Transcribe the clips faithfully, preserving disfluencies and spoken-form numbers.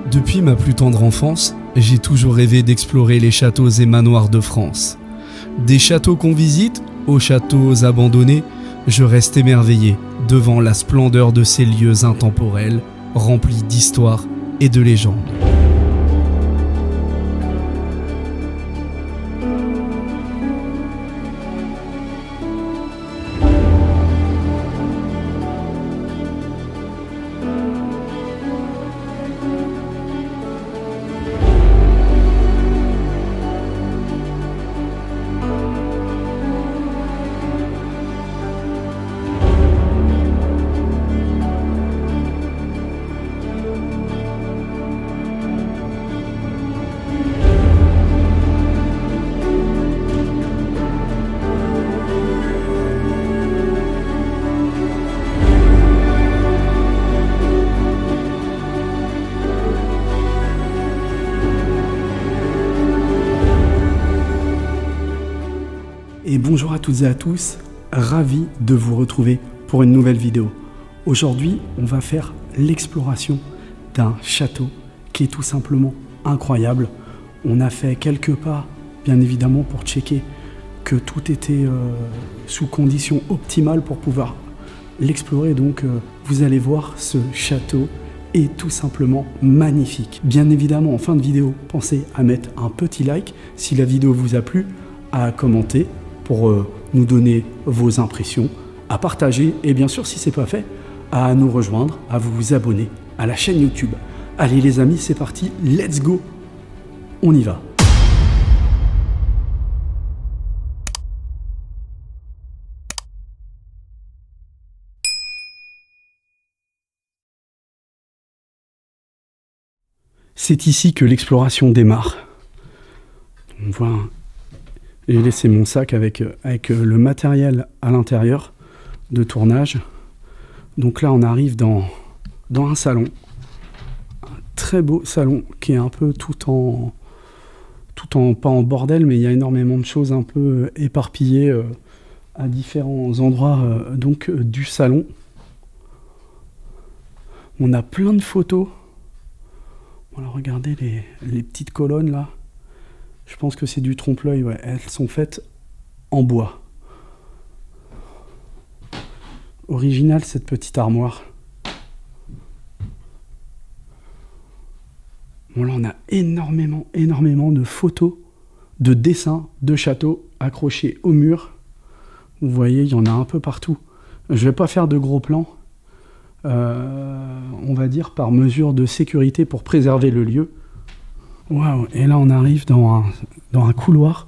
Depuis ma plus tendre enfance, j'ai toujours rêvé d'explorer les châteaux et manoirs de France. Des châteaux qu'on visite aux châteaux abandonnés, je reste émerveillé devant la splendeur de ces lieux intemporels, remplis d'histoire et de légendes. Et bonjour à toutes et à tous, ravi de vous retrouver pour une nouvelle vidéo. Aujourd'hui, on va faire l'exploration d'un château qui est tout simplement incroyable. On a fait quelques pas, bien évidemment, pour checker que tout était euh, sous conditions optimales pour pouvoir l'explorer. Donc, euh, vous allez voir, ce château est tout simplement magnifique. Bien évidemment, en fin de vidéo, pensez à mettre un petit like si la vidéo vous a plu, à commenter pour euh, nous donner vos impressions, à partager et bien sûr, si ce n'est pas fait, à nous rejoindre, à vous abonner à la chaîne YouTube. Allez les amis, c'est parti, let's go, on y va. C'est ici que l'exploration démarre. On voit un... J'ai laissé mon sac avec, avec le matériel à l'intérieur de tournage. Donc là, on arrive dans, dans un salon. Un très beau salon qui est un peu tout en... Tout en... Pas en bordel, mais il y a énormément de choses un peu éparpillées euh, à différents endroits euh, donc, euh, du salon. On a plein de photos. Voilà, regardez les, les petites colonnes là. Je pense que c'est du trompe-l'œil, ouais. Elles sont faites en bois. Original cette petite armoire. Bon là on a énormément, énormément de photos, de dessins de châteaux accrochés au mur. Vous voyez, il y en a un peu partout. Je vais pas faire de gros plans. Euh, on va dire par mesure de sécurité pour préserver le lieu. Waouh, et là on arrive dans un, dans un couloir.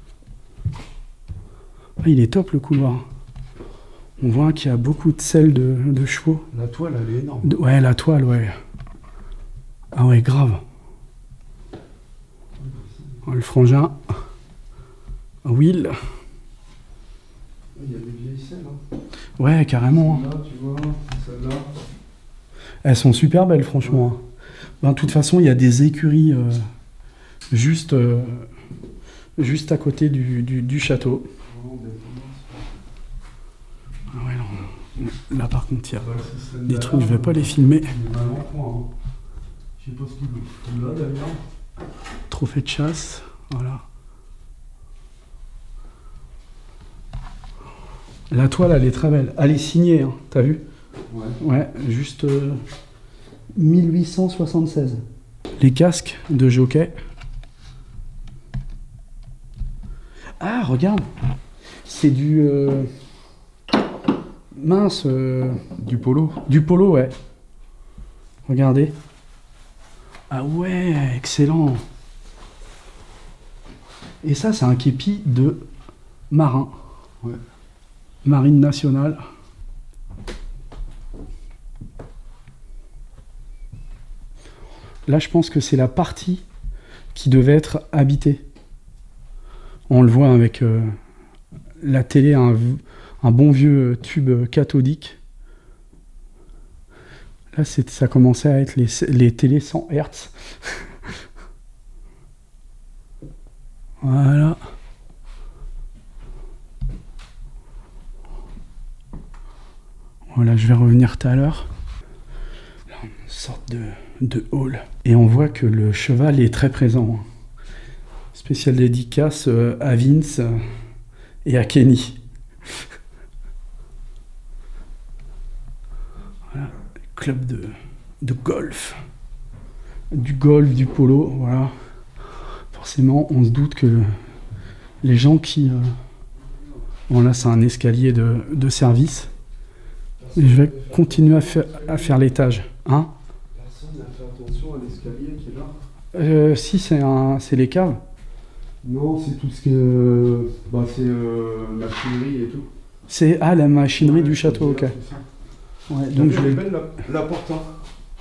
Ah, il est top le couloir. On voit qu'il y a beaucoup de selles de, de chevaux. La toile elle est énorme. De, ouais, la toile, ouais. Ah ouais, grave. Oh, le frangin. Will. Il y a des vieilles selles. Hein. Ouais, carrément. Là, tu vois, celle-là. Elles sont super belles, franchement. Ouais. Ben, de toute façon, il y a des écuries euh, juste, euh, juste à côté du, du, du château. Ah ouais, là, là, par contre, il y a ouais, des trucs, je vais pas les filmer. Je sais pas ce qu'il a d'ailleurs. Trophée de chasse, voilà. La toile, elle est très belle. Elle est signée, hein, t'as vu? Ouais. Ouais, juste... Euh, mille huit cent soixante-seize. Les casques de jockey. Ah, regarde. C'est du... Euh... Mince. Euh... Du polo. Du polo, ouais. Regardez. Ah ouais, excellent. Et ça, c'est un képi de marin. Ouais. Marine nationale. Là, je pense que c'est la partie qui devait être habitée. On le voit avec euh, la télé, un, un bon vieux tube cathodique. Là, ça commençait à être les, les télés cent hertz. Voilà. Voilà, je vais revenir tout à l'heure. sorte de, de hall. Et on voit que le cheval est très présent. Spécial dédicace euh, à Vince euh, et à Kenny. Voilà, club de, de golf. Du golf, du polo, voilà. Forcément, on se doute que les gens qui... Euh... Bon, là, c'est un escalier de, de service. Et je vais continuer à faire, à faire l'étage. Hein? Personne n'a fait attention à l'escalier qui est là. euh, Si, c'est un, c'est les caves. Non, c'est tout ce qui est... Euh, bah, c'est euh, machinerie et tout. C'est ah, la machinerie Ouais, du château, ok. Là, Ouais, donc donc je je vais... belle la, la porte. Hein.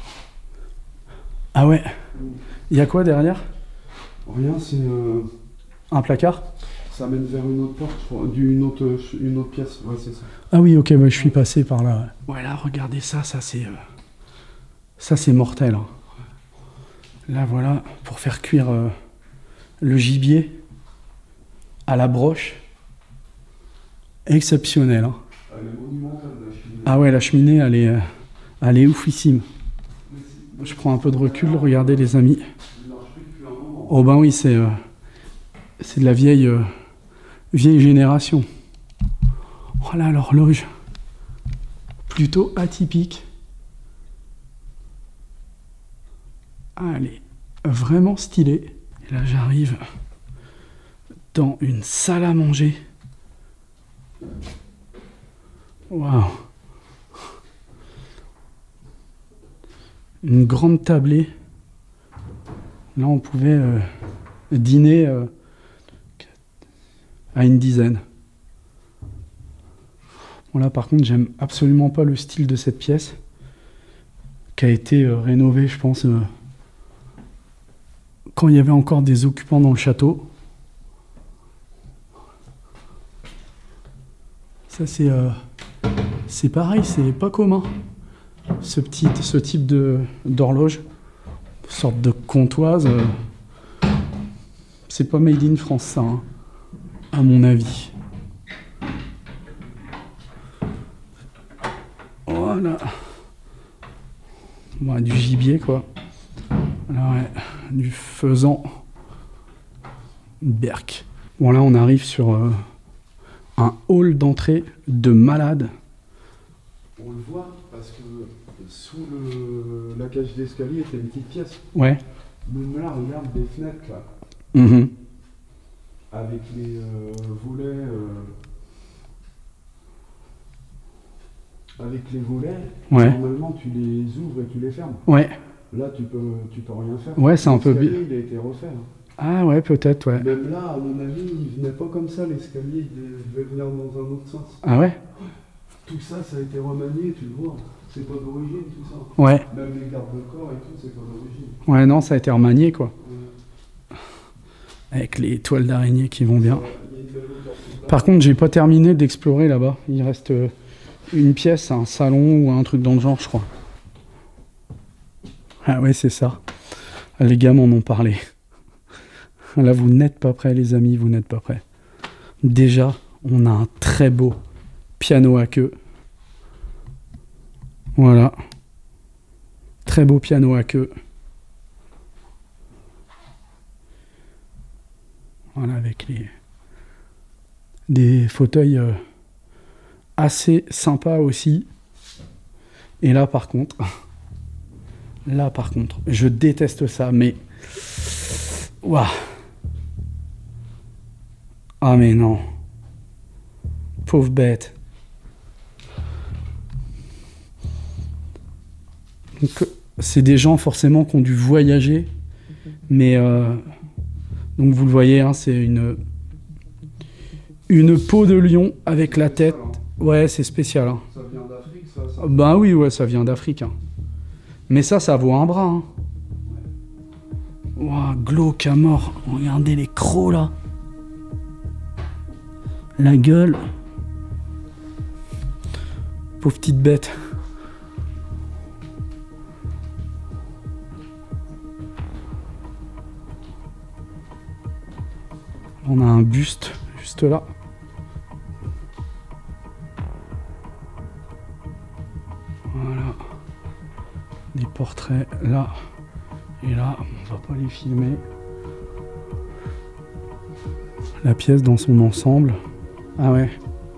Ah ouais. Il y a quoi derrière? Rien, c'est... Euh, Un placard? ça mène vers une autre porte, je crois, d'une autre, une autre pièce. Ouais, c'est ça. Ah oui, ok, bah, je suis passé par là. Ouais, là, regardez ça, ça c'est... Euh... Ça c'est mortel. Hein. Là, voilà, pour faire cuire euh, le gibier à la broche. Exceptionnel. Hein. Elle est monumentale, la cheminée. Ah ouais, la cheminée, elle est, euh, elle est oufissime. Je prends un peu de recul, regardez les amis. Oh ben oui, c'est... Euh, c'est de la vieille... Euh, vieille génération. Oh là, l'horloge. Plutôt atypique. Ah, elle est vraiment stylée. Et là, j'arrive dans une salle à manger. Waouh. Une grande tablée. Là, on pouvait euh, dîner... Euh, à une dizaine. Bon là par contre j'aime absolument pas le style de cette pièce qui a été euh, rénovée je pense euh, quand il y avait encore des occupants dans le château. Ça c'est euh, c'est pareil, c'est pas commun ce petit ce type de d'horloge, sorte de comptoise. Euh, c'est pas made in France ça. Hein. À mon avis. Voilà. Bon, du gibier, quoi. Alors, ouais, du faisan. Une berque. Bon, là, on arrive sur euh, un hall d'entrée de malade. On le voit parce que sous le, la cage d'escalier, t'as une petite pièce. Ouais. Même là, regarde des fenêtres, là. Mmh. Avec les euh, volets, euh, avec les volets, ouais. Normalement tu les ouvres et tu les fermes. Ouais. Là tu peux, tu peux rien faire. Ouais, c'est un peu l'escalier, il a été refait. Hein. Ah ouais, peut-être, ouais. Même là, à mon avis, il venait pas comme ça, l'escalier, il devait venir dans un autre sens. Ah ouais. Tout ça, ça a été remanié, tu le vois. C'est pas d'origine tout ça. Ouais. Même les gardes de corps et tout, c'est pas d'origine. Ouais, non, ça a été remanié, quoi. Ouais. Avec les toiles d'araignée qui vont bien. Par contre, j'ai pas terminé d'explorer là-bas. Il reste une pièce, un salon ou un truc dans le genre, je crois. Ah ouais, c'est ça. Les gars m'en ont parlé. Là, vous n'êtes pas prêts, les amis, vous n'êtes pas prêts. Déjà, on a un très beau piano à queue. Voilà. Très beau piano à queue. Voilà, avec les des fauteuils euh, assez sympas aussi. Et là, par contre, là, par contre, je déteste ça, mais waouh. Ah mais non, pauvre bête. Donc, c'est des gens forcément qui ont dû voyager, mais euh, donc vous le voyez, hein, c'est une une peau de lion avec la tête. Ouais, c'est spécial. Hein. Ça vient d'Afrique, ça, ça. Ben oui, ouais, ça vient d'Afrique. Hein. Mais ça, ça vaut un bras. Hein. Wow, glauque à mort. Regardez les crocs là. La gueule. Pauvre petite bête. On a un buste juste là. Voilà. des portraits là et là. On va pas les filmer. La pièce dans son ensemble. Ah ouais.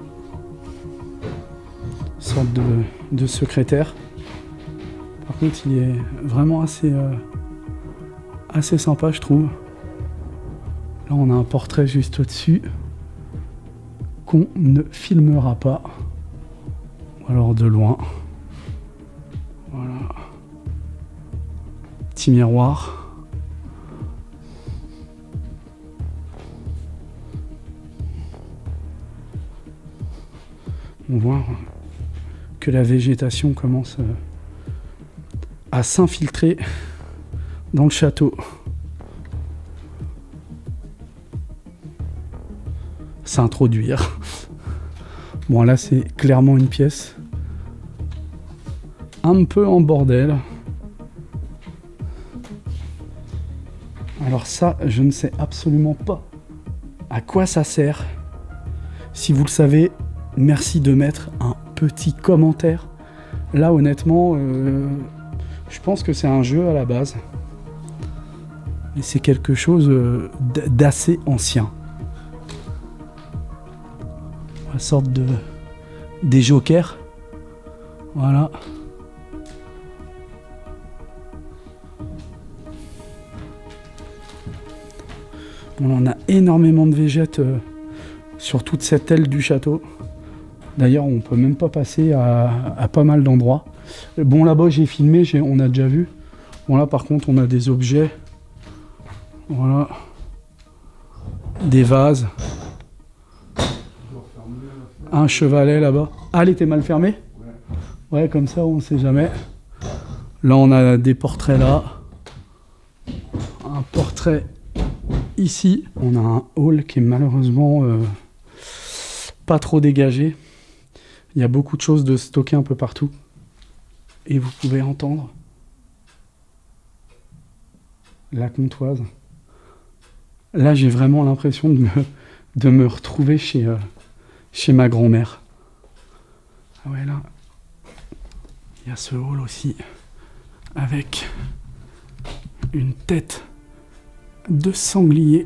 Sorte de, de secrétaire. Par contre, il est vraiment assez, euh, assez sympa, je trouve. Là, on a un portrait juste au-dessus qu'on ne filmera pas. Ou alors de loin. Voilà. Petit miroir. On voit que la végétation commence à s'infiltrer dans le château. S'introduire. Bon, là, c'est clairement une pièce un peu en bordel. Alors ça, je ne sais absolument pas à quoi ça sert. Si vous le savez, merci de mettre un petit commentaire. Là, honnêtement, euh, je pense que c'est un jeu à la base. Mais c'est quelque chose euh, d'assez ancien. Une sorte de... des jokers. Voilà. On a énormément de végètes euh, sur toute cette aile du château. D'ailleurs, on peut même pas passer à, à pas mal d'endroits. Bon, là-bas, j'ai filmé, j'ai, on a déjà vu. Bon, là, par contre, on a des objets. Voilà. Des vases. Un chevalet là-bas. Ah, elle était mal fermée ? Ouais, comme ça, on ne sait jamais. Là, on a des portraits là. Un portrait ici. On a un hall qui est malheureusement euh, pas trop dégagé. Il y a beaucoup de choses de stocker un peu partout. Et vous pouvez entendre la comptoise. Là, j'ai vraiment l'impression de me, de me retrouver chez, euh, chez ma grand-mère. Ah ouais, là, il y a ce hall aussi, avec une tête de sanglier,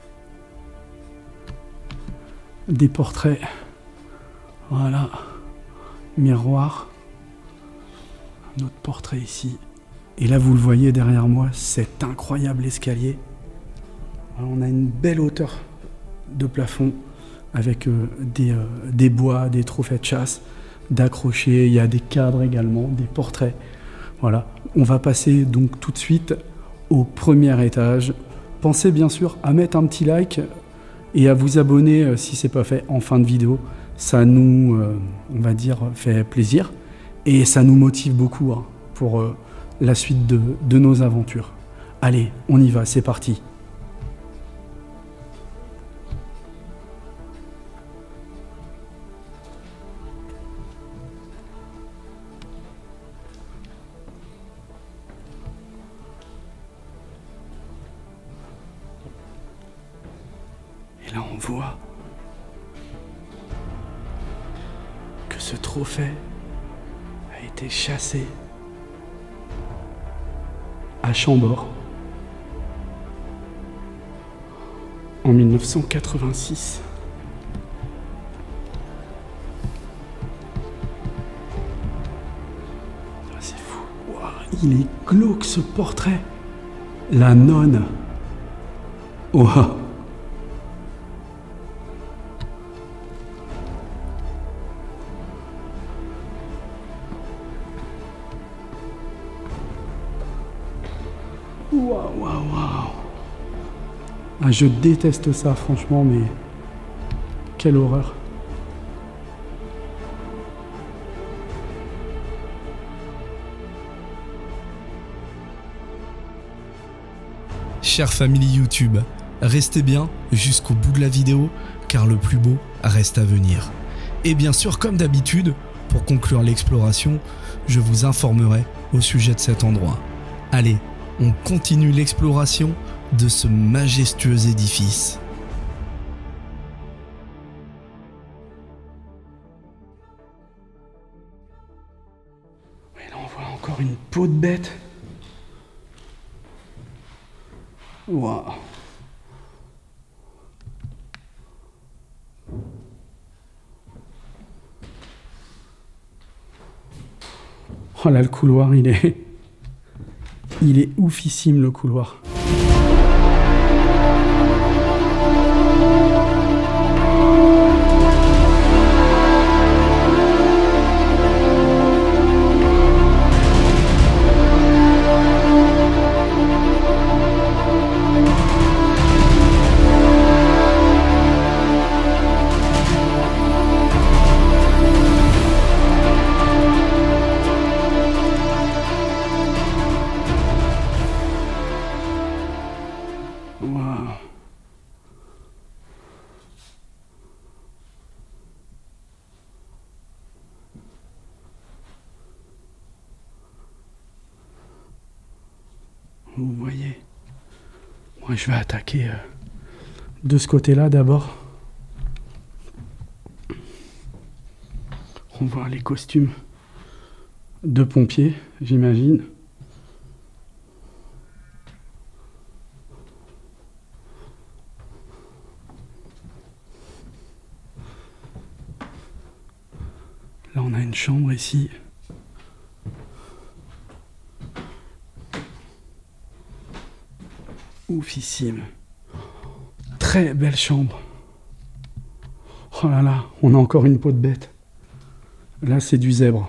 des portraits, voilà, miroir, un autre portrait ici. Et là, vous le voyez derrière moi, cet incroyable escalier. On a une belle hauteur de plafond avec euh, des, euh, des bois, des trophées de chasse, d'accrochés, il y a des cadres également, des portraits. Voilà, on va passer donc tout de suite au premier étage. Pensez bien sûr à mettre un petit like et à vous abonner euh, si ce n'est pas fait en fin de vidéo. Ça nous, euh, on va dire, fait plaisir et ça nous motive beaucoup hein, pour euh, la suite de, de nos aventures. Allez, on y va, c'est parti. Et là, on voit que ce trophée a été chassé à Chambord en mille neuf cent quatre-vingt-six. Ah, c'est fou. Wow, il est glauque ce portrait. La nonne. Wow. Waouh, waouh, waouh. Ah, je déteste ça, franchement, mais quelle horreur. Chère famille YouTube, restez bien jusqu'au bout de la vidéo, car le plus beau reste à venir. Et bien sûr, comme d'habitude, pour conclure l'exploration, je vous informerai au sujet de cet endroit. Allez, on continue l'exploration de ce majestueux édifice. Et là, on voit encore encore une peau de bête. Waouh. Oh là, le couloir, il est... Il est oufissime, le couloir. Waouh. Vous voyez. Moi, je vais attaquer euh, de ce côté-là d'abord. On voit les costumes de pompiers, j'imagine. Là, on a une chambre ici. Oufissime. Très belle chambre. Oh là là, on a encore une peau de bête. Là, c'est du zèbre.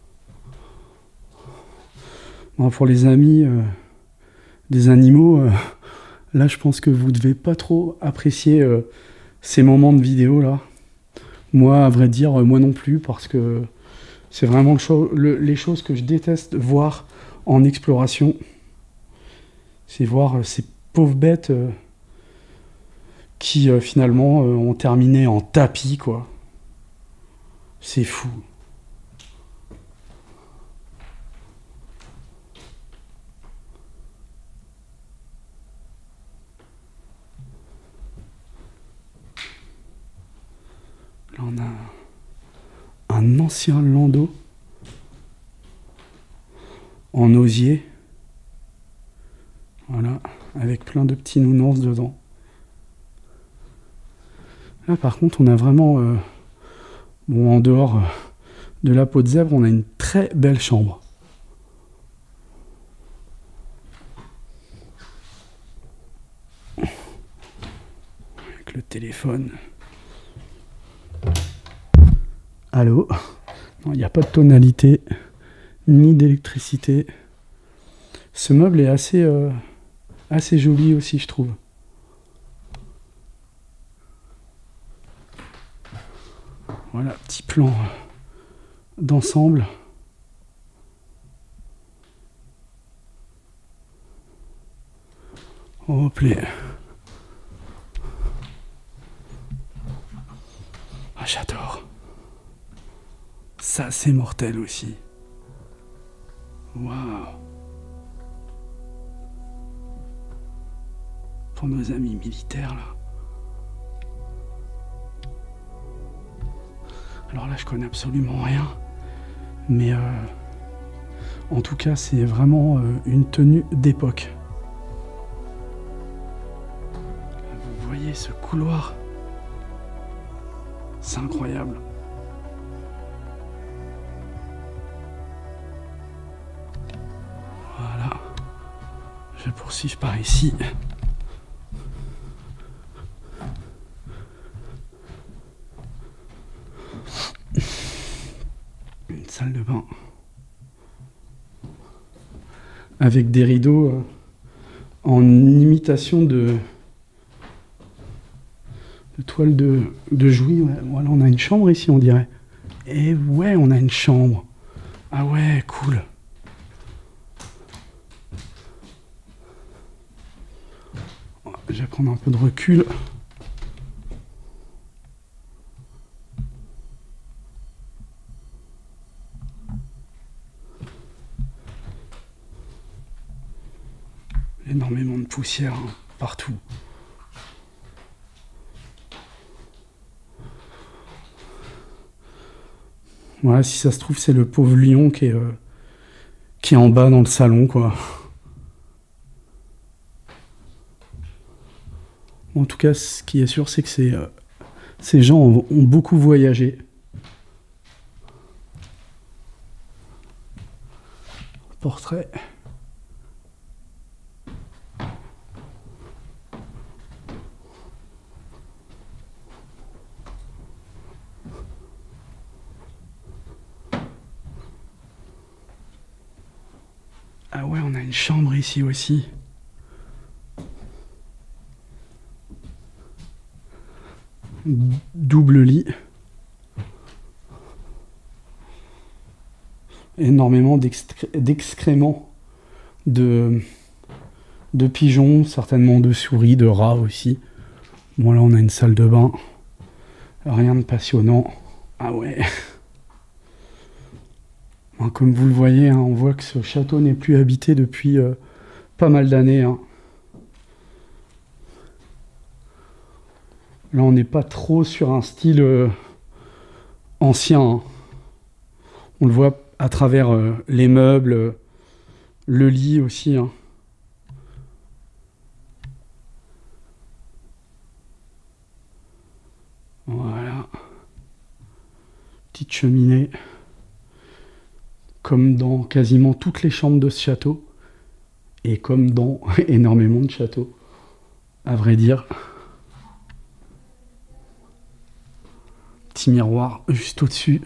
Bon, pour les amis euh, des animaux, euh, là, je pense que vous ne devez pas trop apprécier euh, ces moments de vidéo là. Moi, à vrai dire, moi non plus, parce que c'est vraiment le cho le, les choses que je déteste voir en exploration. C'est voir euh, ces pauvres bêtes euh, qui, euh, finalement, euh, ont terminé en tapis, quoi. C'est fou. Là, on a un ancien landau en osier. Voilà, avec plein de petits nounours dedans. Là, par contre, on a vraiment... Euh, bon, en dehors euh, de la peau de zèbre, on a une très belle chambre. Avec le téléphone... Allô? Non, il n'y a pas de tonalité, ni d'électricité. Ce meuble est assez, euh, assez joli aussi, je trouve. Voilà, petit plan d'ensemble. Hop là. Ah, j'adore. Ça, c'est mortel aussi. Waouh. Pour nos amis militaires, là. Alors là, je connais absolument rien. Mais, euh, en tout cas, c'est vraiment euh, une tenue d'époque. Vous voyez ce couloir? C'est incroyable. Voilà. Je vais poursuivre par ici. Une salle de bain. Avec des rideaux euh, en imitation de, de toile de, de Jouy. Ouais. Voilà, on a une chambre ici, on dirait. Et ouais, on a une chambre. Ah ouais, cool. Je vais prendre un peu de recul. Énormément de poussière hein, partout. Voilà, si ça se trouve, c'est le pauvre lion qui est, euh, qui est en bas dans le salon, quoi. En tout cas, ce qui est sûr, c'est que ces, euh, ces gens ont, ont beaucoup voyagé. Portrait. Ah ouais, on a une chambre ici aussi. Double lit. Énormément d'excréments de, de pigeons, certainement de souris, de rats aussi. Bon, là, on a une salle de bain. Rien de passionnant. Ah ouais. Comme vous le voyez, hein, on voit que ce château n'est plus habité depuis euh, pas mal d'années. Hein. Là, on n'est pas trop sur un style euh, ancien. Hein. On le voit à travers euh, les meubles, euh, le lit aussi. Hein. Voilà. Petite cheminée. Comme dans quasiment toutes les chambres de ce château. Et comme dans énormément de châteaux. À vrai dire. Petit miroir juste au-dessus.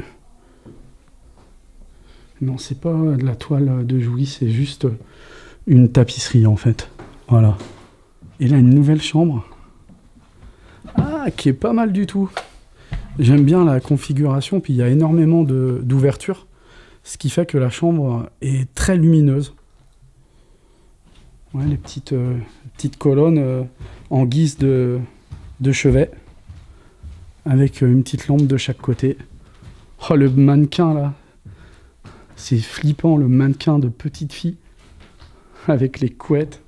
Non, c'est pas de la toile de Jouy, c'est juste une tapisserie en fait. Voilà. Et là, une nouvelle chambre. Ah, qui est pas mal du tout. J'aime bien la configuration, puis il y a énormément d'ouvertures. Ce qui fait que la chambre est très lumineuse. Ouais, les petites, euh, petites colonnes euh, en guise de, de chevet. Avec une petite lampe de chaque côté. Oh, le mannequin là. C'est flippant, le mannequin de petite fille. Avec les couettes.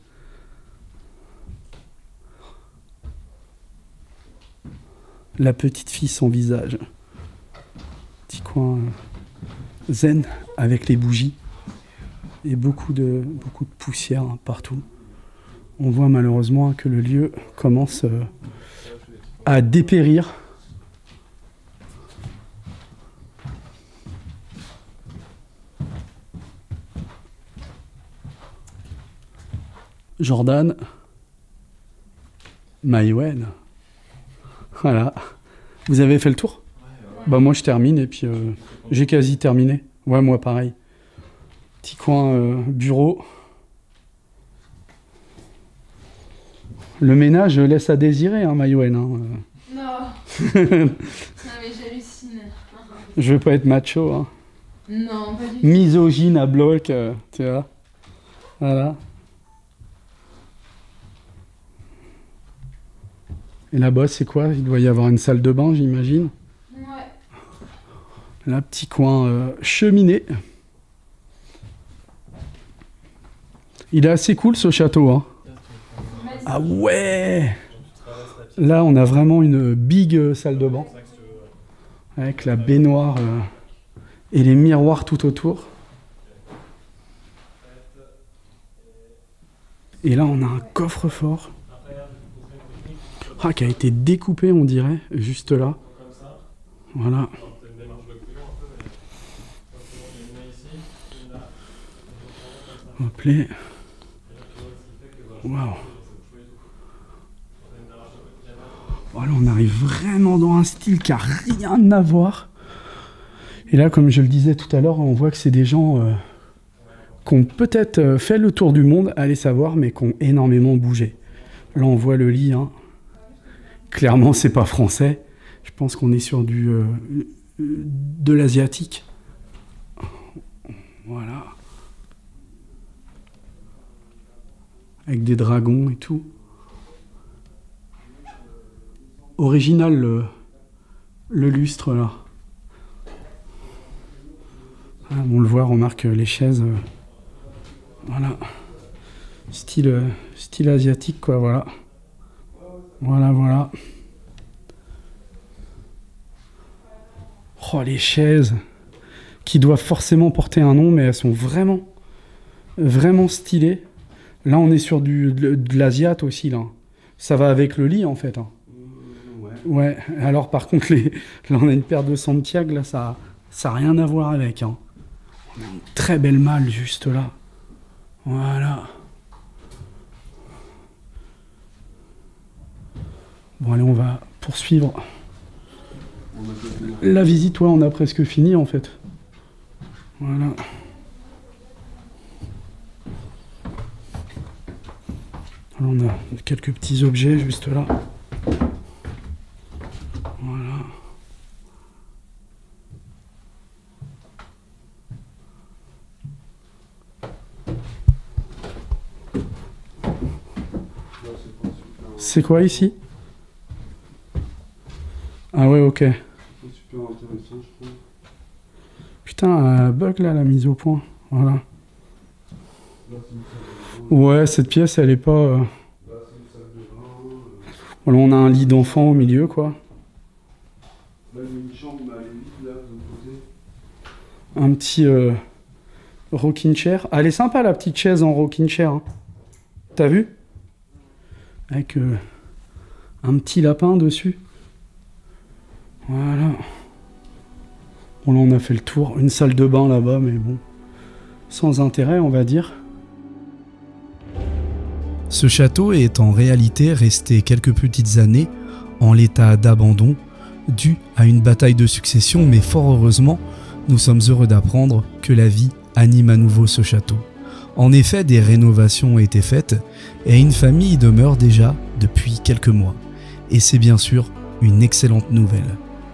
La petite fille sans visage. Petit coin euh, zen avec les bougies. Et beaucoup de, beaucoup de poussière hein, partout. On voit malheureusement que le lieu commence euh, à dépérir. Jordan, Maïwen. Voilà. Vous avez fait le tour? Ouais, ouais. Bah moi je termine et puis euh, j'ai quasi terminé. Ouais, moi pareil. Petit coin euh, bureau. Le ménage laisse à désirer, hein, Maïwen. Hein. Non. Non mais j'hallucine. Je veux pas être macho. Hein. Non, pas du tout. Misogyne à bloc, euh, tu vois. Voilà. Et là-bas, c'est quoi? Il doit y avoir une salle de bain, j'imagine. Ouais. Là, petit coin euh, cheminée. Il est assez cool, ce château. Hein. Ah ouais! Là, on a vraiment une big euh, salle de bain. Avec la baignoire euh, et les miroirs tout autour. Et là, on a un coffre-fort. Ah, qui a été découpé, on dirait, juste là. Voilà. Hop là. Waouh. Voilà, on arrive vraiment dans un style qui n'a rien à voir. Et là, comme je le disais tout à l'heure, on voit que c'est des gens euh, qui ont peut-être fait le tour du monde, allez savoir, mais qui ont énormément bougé. Là, on voit le lit, hein. Clairement, c'est pas français. Je pense qu'on est sur du euh, de l'asiatique. Voilà. Avec des dragons et tout. Original le, le lustre là. Ah, on le voit, remarque les chaises. Euh, voilà. Style, euh, style asiatique quoi, voilà. Voilà, voilà. Oh, les chaises qui doivent forcément porter un nom, mais elles sont vraiment vraiment stylé. Là, on est sur du, de, de l'Asiat aussi, là. Ça va avec le lit, en fait. Hein. Mmh, ouais. Ouais, alors par contre, les... là, on a une paire de Santiago, là, ça n'a rien à voir avec. Hein. On a une très belle malle, juste là. Voilà. Bon, allez, on va poursuivre. La visite, ouais, on a presque fini, en fait. Voilà. Alors, on a quelques petits objets juste là. Voilà. C'est quoi ici? Ah ouais, ok. Super intéressant, je trouve. Putain, un bug là, la mise au point. Voilà. Là, c'est une salle de bain. Ouais, cette pièce, elle est pas... euh, Là, c'est une salle de bain. euh. Voilà, on a un lit d'enfant au milieu, quoi. Là, il y a une chambre, mais elle est vide, là, de l'autre côté. Un petit euh, rocking chair. Ah, elle est sympa, la petite chaise en rocking chair. Hein. T'as vu? Avec euh, un petit lapin dessus. Voilà. Bon, là, on a fait le tour. Une salle de bain là-bas, mais bon, sans intérêt, on va dire. Ce château est en réalité resté quelques petites années en l'état d'abandon, dû à une bataille de succession, mais fort heureusement, nous sommes heureux d'apprendre que la vie anime à nouveau ce château. En effet, des rénovations ont été faites et une famille y demeure déjà depuis quelques mois. Et c'est bien sûr une excellente nouvelle.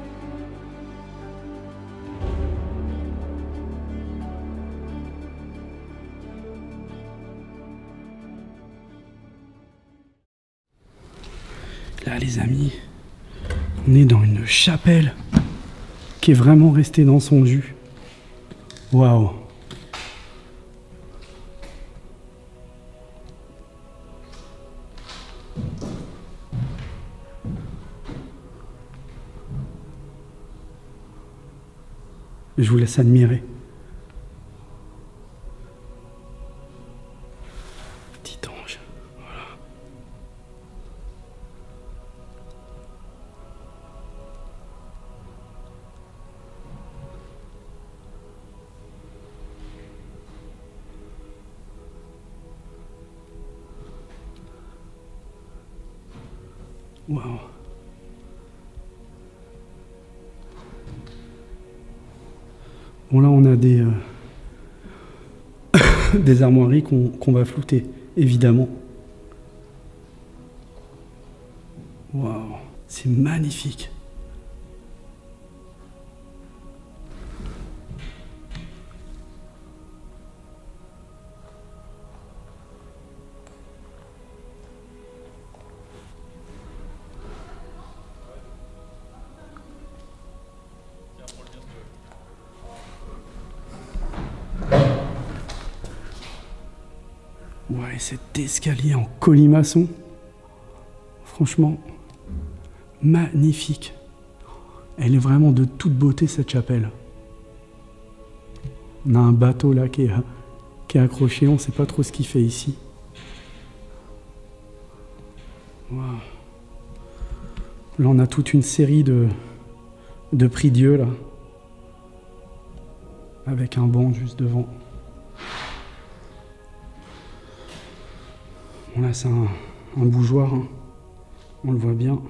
Là, les amis, on est dans une chapelle qui est vraiment restée dans son jus. Waouh! Je vous laisse admirer. Petit ange, voilà. Waouh. Bon, là, on a des, euh, des armoiries qu'on qu'on va flouter, évidemment. Waouh, c'est magnifique. Ouais, cet escalier en colimaçon, franchement, magnifique. Elle est vraiment de toute beauté, cette chapelle. On a un bateau là qui est, qui est accroché, on ne sait pas trop ce qu'il fait ici. Wow. Là, on a toute une série de, de prie-dieu, là, avec un banc juste devant. Bon, là, c'est un, un bougeoir, hein. On le voit bien.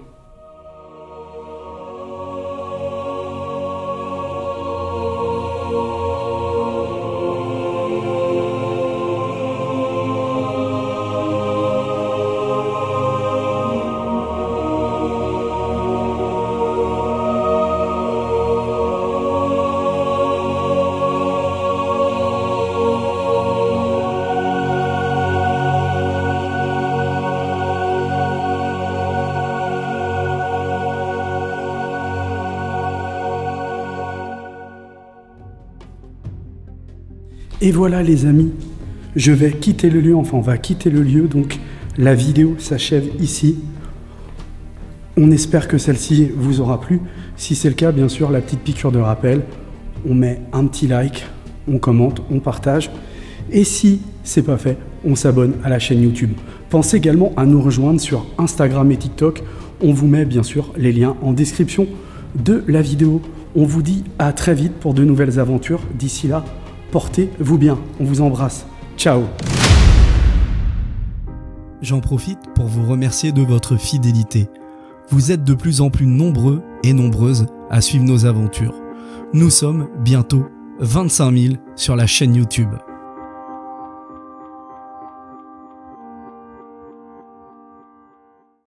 Et voilà les amis, je vais quitter le lieu, enfin on va quitter le lieu, donc la vidéo s'achève ici. On espère que celle-ci vous aura plu. Si c'est le cas, bien sûr, la petite piqûre de rappel, on met un petit like, on commente, on partage. Et si c'est pas fait, on s'abonne à la chaîne YouTube. Pensez également à nous rejoindre sur Instagram et TikTok. On vous met bien sûr les liens en description de la vidéo. On vous dit à très vite pour de nouvelles aventures. D'ici là, portez-vous bien. On vous embrasse. Ciao. J'en profite pour vous remercier de votre fidélité. Vous êtes de plus en plus nombreux et nombreuses à suivre nos aventures. Nous sommes bientôt vingt-cinq mille sur la chaîne YouTube.